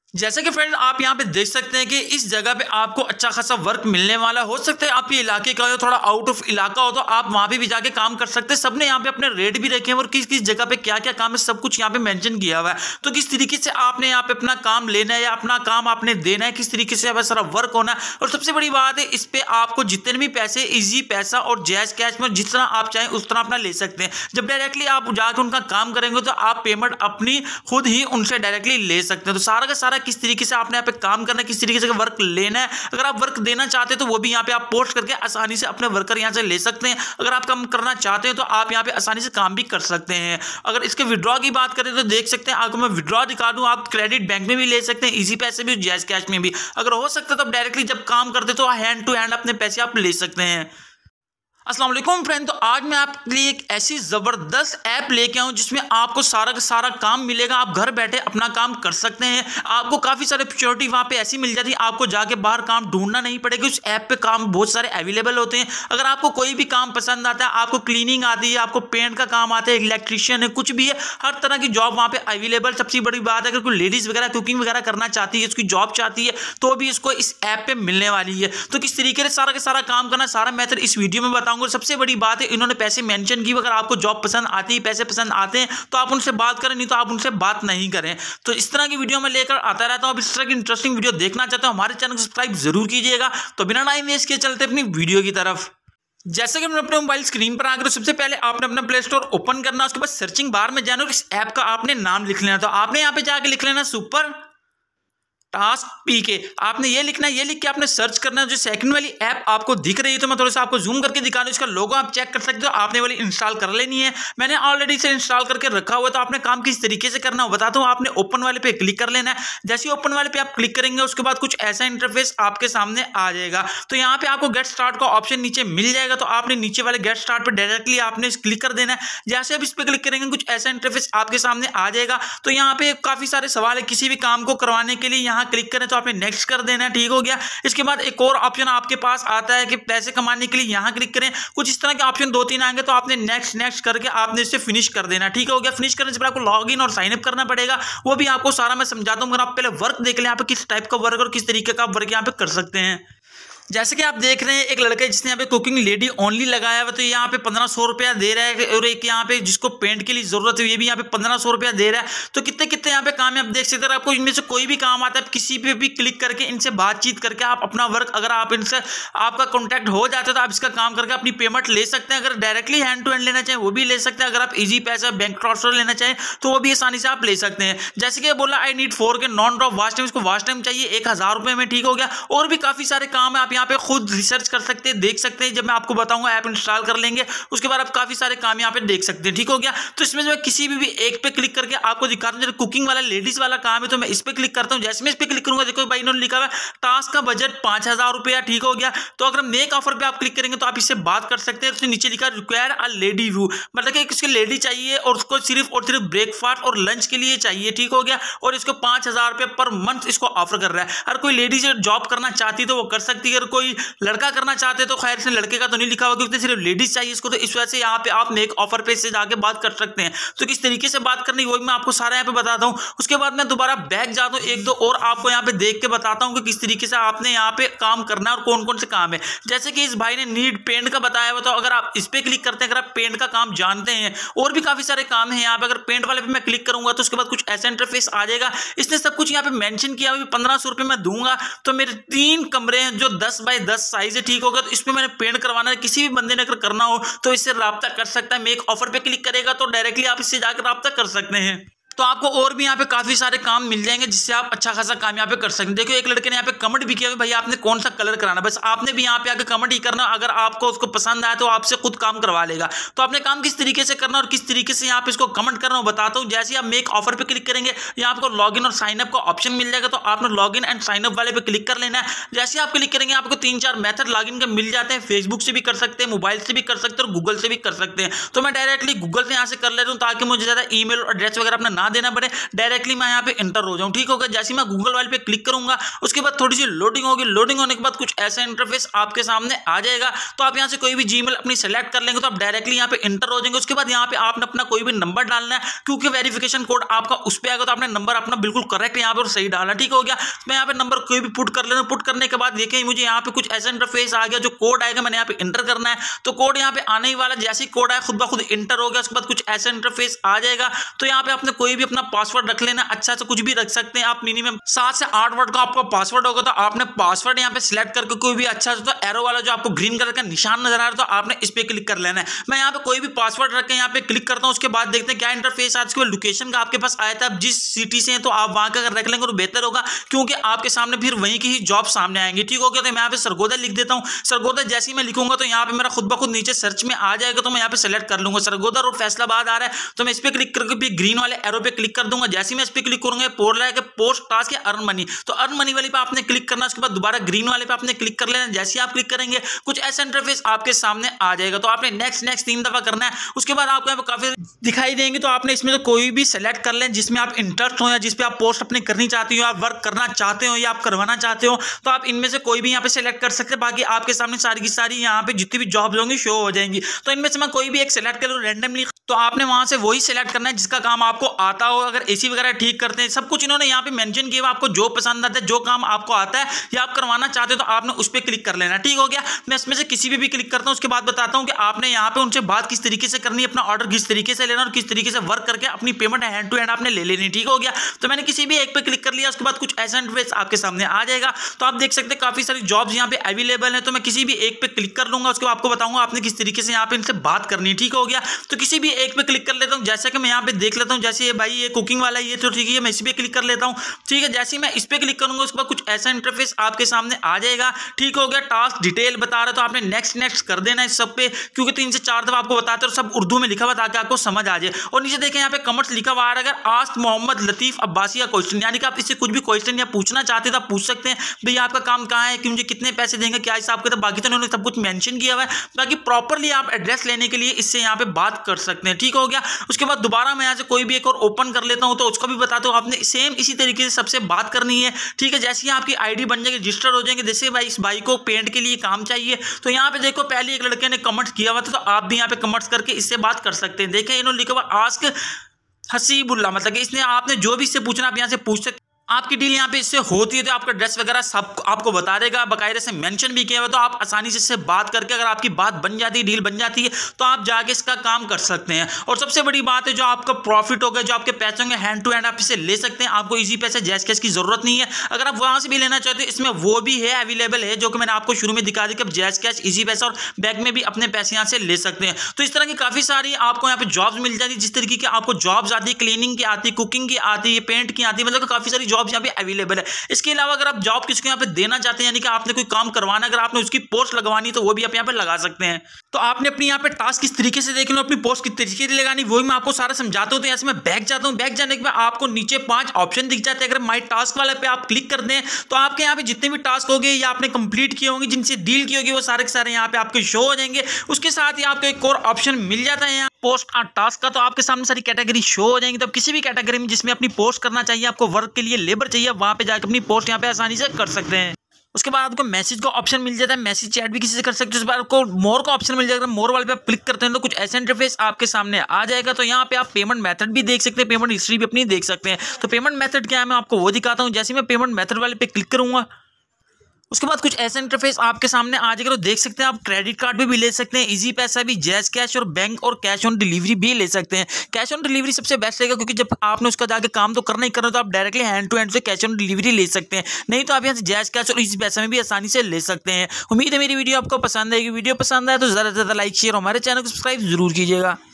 जैसे कि फ्रेंड आप यहाँ पे देख सकते हैं कि इस जगह पे आपको अच्छा खासा वर्क मिलने वाला हो सकता है आपके इलाके का हो, थोड़ा आउट ऑफ इलाका हो तो आप वहाँ पे भी जाके काम कर सकते हैं। सबने यहाँ पे अपने रेट भी रखे हैं और किस किस जगह पे क्या क्या काम है सब कुछ यहाँ पे मेंशन किया हुआ है। तो किस तरीके से आपने यहाँ पे अपना काम लेना है या अपना काम आपने देना है, किस तरीके से यहाँ पे सारा वर्क होना है। और सबसे बड़ी बात है इस पे आपको जितने भी पैसे इजी पैसा और जैज कैश में जिस तरह आप चाहें उस तरह अपना ले सकते हैं। जब डायरेक्टली आप जाकर उनका काम करेंगे तो आप पेमेंट अपनी खुद ही उनसे डायरेक्टली ले सकते हैं। तो सारा का सारा किस तरीके से आपने यहाँ पे काम करना है, किस तरीके से वर्क लेना है, अगर आप वर्क देना चाहते हैं तो वो भी यहाँ पे आप पोस्ट करके आसानी से अपने वर्कर यहाँ से ले सकते हैं। अगर आप काम करना चाहते हैं तो आप यहाँ पे आसानी से काम भी कर सकते हैं। अगर इसके विड्रॉ की बात करें तो देख सकते हैं आपको मैं विड्रॉ दिखा दूं, आप क्रेडिट बैंक में भी ले सकते हैं, इजी पैसे भी, जैज कैश में भी। अगर हो सकता है तो डायरेक्टली जब काम करते तो हैंड टू हैंड अपने पैसे आप ले सकते हैं। अस्सलाम वालेकुम फ्रेंड, तो आज मैं आपके लिए एक ऐसी ज़बरदस्त ऐप लेके आऊँ जिसमें आपको सारा का सारा काम मिलेगा। आप घर बैठे अपना काम कर सकते हैं। आपको काफ़ी सारे अपॉर्चुनिटी वहाँ पे ऐसी मिल जाती है, आपको जाके बाहर काम ढूंढना नहीं पड़ेगा। उस ऐप पे काम बहुत सारे अवेलेबल होते हैं। अगर आपको कोई भी काम पसंद आता है, आपको क्लीनिंग आती है, आपको पेंट का काम आता है, इलेक्ट्रीशियन है, कुछ भी है, हर तरह की जॉब वहाँ पे अवेलेबल। सबसे बड़ी बात है अगर कोई लेडीज़ वगैरह कुकिंग वगैरह करना चाहती है, उसकी जॉब चाहती है तो भी इसको इस ऐप पे मिलने वाली है। तो किस तरीके से सारा का सारा काम करना, सारा मेथड इस वीडियो में बताऊंगा। सबसे बड़ी बात है इन्होंने पैसे मेंशन की। अगर आपको जॉब पसंद आती है, पैसे पसंद आते हैं तो आप उनसे बात करें, नहीं तो आप उनसे बात नहीं करें। तो इस तरह की वीडियो मैं लेकर आता रहता हूं। अब इस तरह की इंटरेस्टिंग वीडियो देखना चाहते हो हमारे चैनल को सब्सक्राइब जरूर कीजिएगा। तो बिना टाइम वेस्ट किए चलते अपनी वीडियो की तरफ। जैसे कि मैं अपने मोबाइल स्क्रीन पर आ गए तो सबसे पहले आपने अपना प्ले स्टोर ओपन करना, उसके बाद सर्चिंग बार में जाना और इस ऐप का आपने नाम लिख लेना। तो आपने यहाँ पे जाके लिख लेना सुपर टास्क पीके। आपने ये लिखना है, ये लिख के आपने सर्च करना है। जो सेकंड वाली ऐप आपको दिख रही है तो मैं थोड़ा सा आपको जूम करके दिखा दूं, इसका लोगो आप चेक कर सकते हो। आपने वाली इंस्टॉल कर लेनी है, मैंने ऑलरेडी इसे इंस्टॉल करके रखा हुआ है। तो आपने काम किस तरीके से करना हो बताता हूँ। आपने ओपन वाले पे क्लिक कर लेना है। जैसे ही ओपन वाले पे आप क्लिक करेंगे उसके बाद कुछ ऐसा इंटरफेस आपके सामने आ जाएगा। तो यहाँ पे आपको गेट स्टार्ट का ऑप्शन नीचे मिल जाएगा। तो आपने नीचे वाले गेट स्टार्ट पर डायरेक्टली आपने क्लिक कर देना है। जैसे आप इस पर क्लिक करेंगे कुछ ऐसा इंटरफेस आपके सामने आ जाएगा। तो यहाँ पे काफी सारे सवाल है, किसी भी काम को करवाने के लिए यहाँ क्लिक करें तो आपने नेक्स्ट कर देना है, ठीक हो गया। इसके बाद एक और ऑप्शन आपके पास आता है कि पैसे कमाने के लिए यहाँ क्लिक करें। कुछ इस तरह के ऑप्शन 2-3 आएंगे तो आपने नेक्स्ट नेक्स्ट करके आपने इसे फिनिश कर देना, ठीक हो गया। फिनिश करने से पहले आपको लॉग इन और साइन अप करना पड़ेगा, वो भी आपको सारा मैं समझाता हूँ। अगर आप पहले वर्क देख लें यहाँ पे किस टाइप का वर्क और किस तरीके का वर्क यहाँ पे कर सकते हैं। जैसे कि आप देख रहे हैं एक लड़का है जिसने यहाँ पे कुकिंग लेडी ओनली लगाया हुआ, तो यहाँ पे 1500 रुपया दे रहा है। और एक यहाँ पे जिसको पेंट के लिए जरूरत है ये भी यहाँ पे 1500 रुपया दे रहा है। तो कितने कितने यहाँ पे काम है आप देख सकते हैं। आपको इनमें से कोई भी काम आता है, आप किसी पे भी क्लिक करके इनसे बातचीत करके आप अपना वर्क, अगर आप इनसे आपका कॉन्टैक्ट हो जाता है तो आप इसका काम करके अपनी पेमेंट ले सकते हैं। अगर डायरेक्टली हैंड टू हैंड लेना चाहें वो भी ले सकते हैं। अगर आप ईजी पैसा बैंक ट्रांसफर लेना चाहें तो वो भी आसानी से आप ले सकते हैं। जैसे कि बोला आई नीड 4 के नॉन ड्रॉप वॉच टाइम, इसको वॉच टाइम चाहिए 1000 रुपये में, ठीक हो गया। और भी काफी सारे काम है, आप यहाँ पे खुद रिसर्च कर सकते हैं, देख सकते हैं। जब मैं आपको बताऊंगा ऐप इंस्टॉल कर लेंगे उसके बाद आप काफी सारे काम यहाँ पे देख सकते हैं, ठीक हो गया। तो इसमें जो किसी भी एक पे क्लिक करके आपको दिखा रहा हूँ, कुकिंग वाला लेडीज वाला काम है तो मैं इस पे क्लिक करता हूँ। जैसे मैं इस पे क्लिक करूंगा देखो भाई इन्होंने लिखा हुआ है टास्क का बजट 5000 रुपया, ठीक हो गया। तो अगर मेक ऑफर पे आप क्लिक करेंगे तो आप इससे बात कर सकते हैं। उसने नीचे लिखा रिक्वायर अ लेडी व्यू, मतलब कि किसके लेडी चाहिए और उसको सिर्फ और सिर्फ ब्रेकफास्ट और लंच के लिए चाहिए, ठीक हो गया। और इसको 5000 रुपये पर मंथ इसको ऑफर कर रहा है। अगर कोई लेडीज जॉब करना चाहती तो वो कर सकती है, अगर कोई लड़का करना चाहते तो खैर इसने लड़के का तो नहीं लिखा हुआ क्योंकि सिर्फ लेडीज चाहिए इसको। तो इस वजह से यहाँ पे आप मेक ऑफर पे से जाके बात कर सकते हैं। तो किस तरीके से बात करनी वो मैं आपको सारा यहाँ पे बताता हूँ। उसके बाद मैं दोबारा बैक जाता हूँ, एक दो और आपको यहाँ पे देख के बताता हूँ कि किस तरीके से आपने यहाँ पे काम करना है और कौन कौन से काम है। जैसे कि इस भाई ने नीड पेंट का बताया हुआ, तो अगर आप इस पे क्लिक करते हैं, अगर आप पेंट का काम जानते हैं और भी काफी सारे काम है यहाँ पे, अगर पेंट वाले पे मैं क्लिक करूंगा तो उसके बाद कुछ ऐसा इंटरफेस आ जाएगा। इसने सब कुछ यहाँ पे मेंशन किया हुआ 1500 रुपये मैं दूंगा। तो मेरे 3 कमरे हैं जो 10 बाय 10 साइज है, ठीक होगा। तो इसमें मैंने पेंट करवाना है, किसी भी बंदे ने अगर करना हो तो इससे राब्ता कर सकता है। मेक ऑफर पे क्लिक करेगा तो डायरेक्टली आप इससे जाकर राब्ता कर सकते हैं। तो आपको और भी यहाँ पे काफी सारे काम मिल जाएंगे जिससे आप अच्छा खासा काम यहाँ पे कर सकते हैं। देखो एक लड़के ने यहाँ पे कमेंट भी किया भाई आपने कौन सा कलर कराना, बस आपने भी यहाँ पे आके कमेंट ही करना। अगर आपको उसको पसंद आया तो आपसे खुद काम करवा लेगा। तो आपने काम किस तरीके से करना और किस तरीके से यहाँ पे इसको कमेंट करना बताता हूँ। जैसे आप मेक ऑफर पे क्लिक करेंगे यहाँ आपको लॉग इन और साइन अप का ऑप्शन मिल जाएगा। तो आपने log in and sign up वाले पे क्लिक कर लेना है। जैसे आप क्लिक करेंगे आपको 3-4 मेथड लॉग इन के मिल जाते हैं। फेसबुक से भी कर सकते हैं, मोबाइल से भी कर सकते हैं और गूगल से भी कर सकते हैं। तो मैं डायरेक्टली गूगल से यहाँ से कर लेता हूँ ताकि मुझे ज्यादा ईमेल और एड्रेस वगैरह अपना ना ना देना पड़े, डायरेक्टली मैं यहाँ पे इंटर हो जाऊँ। ठीक होगा, जैसे मैं गूगल वाले पे क्लिक करूंगा उसके बाद थोड़ी सी लोडिंग होगी, लोडिंग होने के बाद कुछ ऐसा इंटरफेस आपके सामने आ जाएगा। तो आप यहाँ से कोई भी जीमेल अपनी सेलेक्ट कर लेंगे तो आप डायरेक्टली यहाँ पे इंटर हो जाएंगे। उसके बाद यहाँ पे आपने अपना कोई भी नंबर डालना है, क्योंकि वेरिफिकेशन कोड आपका उस पे आएगा, तो आपने नंबर अपना बिल्कुल करेक्ट यहाँ पे और सही डालना। ठीक हो गया, मैं यहाँ पे नंबर कोई भी पुट कर लेना। पुट करने के बाद देखिए मुझे यहाँ पे कुछ ऐसा इंटरफेस आ गया, जो कोड आएगा मैंने यहाँ पे इंटर करना है। तो कोड यहाँ पे आने ही वाला, जैसे ही कोड आया खुद ब खुद इंटर हो गया। उसके बाद कुछ ऐसा इंटरफेस आ जाएगा। तो यहाँ पे आपने कोई भी अपना पासवर्ड रख लेना, अच्छा से कुछ भी रख सकते हैं आप, मिनिमम 7 से 8 वर्ड का आपका पासवर्ड होगा। तो आपने पासवर्ड यहाँ पे सिलेक्ट करके कोई भी अच्छा सा, तो एरो वाला जो आपको ग्रीन कलर का निशान नजर आ रहा है, तो आपने इस पे क्लिक कर लेना है। मैं यहाँ पे कोई भी पासवर्ड रख के यहाँ पे क्लिक करता हूँ। उसके बाद देखते हैं क्या इंटरफेस आज के लोकेशन का आपके पास आया था। आप जिस सिटी से हैं तो आप वहां का अगर रख लेंगे तो बेहतर होगा, क्योंकि आपके सामने फिर वहीं की ही जॉब सामने आएंगी। ठीक हो गया, तो मैं यहाँ पे सरगोदा लिख देता हूँ। सरगोदा जैसे ही मैं लिखूंगा तो यहाँ पे मेरा खुद ब खुद नीचे सर्च में आ जाएगा। तो मैं यहाँ पे सेलेक्ट कर लूंगा, सरगोदा रोड फैसलाबाद आ रहा है, तो मैं इस पे क्लिक करके भी ग्रीन वाले एरो पे क्लिक कर दूंगा। जैसे मैं इस पे क्लिक करूंगा पोस्ट टास्क या अर्न मनी, तो अर्न मनी वाली पे आपने क्लिक करना। उसके बाद दोबारा ग्रीन वाले पे आपने क्लिक कर लेना। जैसे आप क्लिक करेंगे कुछ ऐसा इंटरफेस आपके सामने आ जाएगा। तो आपने नेक्स्ट 3 दफा करना है। उसके बाद आपको यहाँ पे काफी दिखाई देंगे, तो आपने इसमें से कोई भी सेलेक्ट कर लें जिसमें आप इंटरेस्ट हो या जिस पे आप पोस्ट अपनी करनी चाहती हो, आप वर्क करना चाहते हो या आप करवाना चाहते हो, तो आप इनमें से कोई भी यहाँ पे सेलेक्ट कर सकते हैं। बाकी आपके सामने सारी की सारी यहाँ पे जितनी भी जॉब्स होंगी शो हो जाएंगी। तो इनमें से मैं कोई भी एक सेलेक्ट करूँ रैंडमली, तो आपने वहां से वही सेलेक्ट करना है जिसका काम आपको आता हो। अगर एसी वगैरह ठीक करते हैं, सब कुछ इन्होंने यहाँ पे मेंशन किया, आपको जो पसंद आता है, जो काम आपको आता है या आप करवाना चाहते हो, तो आपने उस पर क्लिक कर लेना। ठीक हो गया, मैं इसमें से किसी भी क्लिक करता हूँ। उसके बाद बताता हूँ कि आपने यहाँ पे उनसे बात किस तरीके से करनी है, अपना ऑर्डर किस तरीके से लेना और किस तरीके से वर्क करके अपनी पेमेंट हैंड टू हैंड आपने ले लेनी। ठीक हो गया, तो मैंने किसी भी एक पे क्लिक कर लिया। उसके बाद कुछ ऐसा इंटरफेस आपके सामने आ जाएगा। तो आप देख सकते हैं काफी सारी जॉब्स यहाँ पे अवेलेबल है। तो मैं किसी भी एक पे क्लिक कर लूंगा। उसके बाद आपको बताऊंगा आपने किस तरीके से यहाँ पे इनसे बात करनी है। ठीक हो गया, तो किसी भी एक पे क्लिक कर लेता हूँ। जैसे कि मैं यहाँ पे देख लेता हूँ, जैसे ये भाई ये कुकिंग वाला ये तो ठीक है, मैं इस पे क्लिक कर लेता हूँ। ठीक है, जैसे मैं इस पे क्लिक करूंगा उसके बाद कुछ ऐसा इंटरफेस आपके सामने आ जाएगा। ठीक हो गया, टास्क डिटेल बता रहा है, तो आपने नेक्स्ट कर देना इस सब पे, क्योंकि 3 से 4 दफा आपको बताते हैं और सब उर्दू में लिखा हुआ ताकि आपको समझ आ जाए। और नीचे देखें यहाँ पे कमेंट्स लिखा हुआ आ रहा है, अगर आस्क मोहम्मद लतीफ अब्बासी का क्वेश्चन, यानी कि आप इससे कुछ भी क्वेश्चन या पूछना चाहते हैं तो आप पूछ सकते हैं। भाई आपका काम कहाँ है, कि मुझे कितने पैसे देंगे, क्या हिसाब किताब, बाकी तो उन्होंने सब कुछ मेंशन किया हुआ है। बाकी प्रॉपरली आप एड्रेस लेने के लिए इससे यहाँ पे बात कर सकते हैं। ठीक हो गया, उसके बाद दोबारा मैं यहाँ से कोई भी एक और ओपन कर लेता हूँ, तो उसको भी बताता हूँ आपने सेम इसी तरीके से सबसे बात करनी है। ठीक है, जैसे ही आपकी आईडी बन जाएगी, रजिस्टर हो जाएंगे। जैसे भाई इस भाई को पेंट के लिए काम चाहिए, तो यहाँ पे देखो पहले एक लड़के ने कमेंट्स किया हुआ था, तो आप भी यहाँ पे कमेंट्स करके इससे बात कर सकते हैं। देखें इन्होंने लिखा हुआ आस्क हसीबुल्ला, मतलब कि इसने आपने जो भी इससे पूछना आप यहाँ से पूछ सकते। आपकी डील यहाँ पे इससे होती है तो आपका ड्रेस वगैरह सब आपको बता देगा, बाकायदे से मेंशन भी किया हुआ, तो आप आसानी से इससे बात करके अगर आपकी बात बन जाती है, डील बन जाती है, तो आप जाके इसका काम कर सकते हैं। और सबसे बड़ी बात है, जो आपका प्रॉफिट होगा, जो आपके पैसे होंगे हैंड टू हैंड आप इसे ले सकते हैं। आपको इजी पैसे जैस कैश की जरूरत नहीं है। अगर आप वहां से भी लेना चाहते हो, इसमें वो भी है अवेलेबल है, जो कि मैंने आपको शुरू में दिखा दी कि आप जैस कैश, इजी पैसा और बैंक में भी अपने पैसे यहाँ से ले सकते हैं। तो इस तरह की काफी सारी आपको यहाँ पे जॉब्स मिल जाती है। जिस तरीके की आपको जॉब्स आती है, क्लीनिंग की आती है, कुकिंग की आती है, पेंट की आती है, मतलब काफी सारी जॉब्स यहाँ पे अवेलेबल। इसके अलावा अगर आप जॉब किसी को यहाँ पे देना चाहते हैं, यानी कि आपने कोई काम करवाना, अगर आपने उसकी पोस्ट लगवानी तो वो भी आप यहाँ पे लगा सकते हैं। तो आपने अपनी यहाँ पे टास्क किस तरीके से देखना, अपनी पोस्ट किस तरीके से लगानी, वही मैं आपको सारा समझाता हूँ। तो ऐसे मैं बैक जाता हूँ। बैक जाने के बाद आपको नीचे 5 ऑप्शन दिख जाते हैं। अगर माई टास्क वाले पे आप क्लिक कर दें तो आपके यहाँ पे जितने भी टास्क होंगे या आपने कंप्लीट किए होंगे, जिनसे डील की होगी, वो सारे के सारे यहाँ पे आपके शो हो जाएंगे। उसके साथ ही आपको एक और ऑप्शन मिल जाता है यहाँ पोस्ट टास्क का, तो आपके सामने सारी कैटेगरी शो हो जाएंगी। तो किसी भी कैटेगरी में जिसमें अपनी पोस्ट करना चाहिए, आपको वर्क के लिए लेबर चाहिए, वहां पे जाकर अपनी पोस्ट यहाँ पे आसानी से कर सकते हैं। उसके बाद आपको मैसेज का ऑप्शन मिल जाता है, मैसेज चैट भी किसी से कर सकते हो। उसके बाद आपको मोर का ऑप्शन मिल जाएगा। मोर वाले पे आप क्लिक करते हैं तो कुछ ऐसा इंटरफेस आपके सामने आ जाएगा। तो यहाँ पे आप पेमेंट मेथड भी देख सकते हैं, पेमेंट हिस्ट्री भी अपनी देख सकते हैं। तो पेमेंट मेथड क्या है मैं आपको वो दिखाता हूँ। जैसे मैं पेमेंट मेथड वाले पे क्लिक करूंगा, उसके बाद कुछ ऐसा इंटरफेस आपके सामने आ जाएगा। तो देख सकते हैं आप क्रेडिट कार्ड भी ले सकते हैं, इजी पैसा भी, जैस कैश और बैंक और कैश ऑन डिलीवरी भी ले सकते हैं। कैश ऑन डिलीवरी सबसे बेस्ट रहेगा, क्योंकि जब आपने उसका जाके काम तो करना ही करना, तो आप डायरेक्टली हैंड टू हैंड से कैश ऑन डिलीवरी ले सकते हैं। नहीं तो आप यहाँ से जैस कैश और इजी पैसा में भी आसानी से ले सकते हैं। उम्मीद है मेरी वीडियो आपको पसंद आएगी। वीडियो पसंद आए तो ज़्यादा से ज़्यादा लाइक शेयर, हमारे चैनल को सब्सक्राइब जरूर कीजिएगा।